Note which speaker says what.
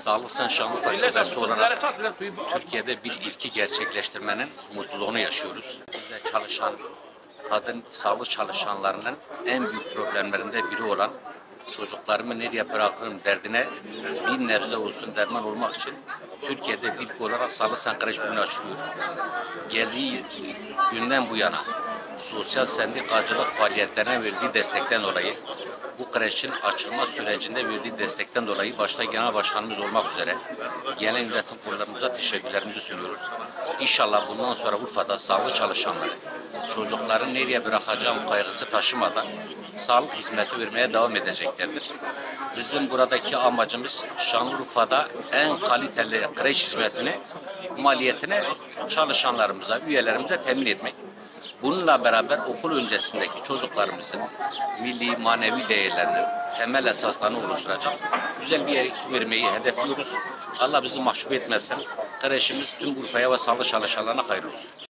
Speaker 1: Sağlık Sen Şanlıurfa Şubesi olarak Türkiye'de bir ilki gerçekleştirmenin mutluluğunu yaşıyoruz. Bizde çalışan kadın sağlık çalışanlarının en büyük problemlerinden biri olan çocuklarımı nereye bırakırım derdine bir nebze olsun derman olmak için Türkiye'de ilk olarak Sağlık Sen Kreş bugün açılıyor. Geldiği günden bu yana sosyal sendikacılık faaliyetlerine verdiği destekten dolayı bu kreşin açılma sürecinde verdiği destekten dolayı başta genel başkanımız olmak üzere genel yönetim kurullarımıza teşekkürlerimizi sunuyoruz. İnşallah bundan sonra Urfa'da sağlık çalışanları çocukların nereye bırakacağım kaygısı taşımadan sağlık hizmeti vermeye devam edeceklerdir. Bizim buradaki amacımız Şanlıurfa'da en kaliteli kreş hizmetini, maliyetini çalışanlarımıza, üyelerimize temin etmek. Bununla beraber okul öncesindeki çocuklarımızın milli manevi değerlerinin temel esaslarını oluşturacak güzel bir eğitim vermeyi hedefliyoruz. Allah bizi mahcup etmesin. Kreşimiz tüm Urfa'ya ve sağlık çalışanlarına hayırlı olsun.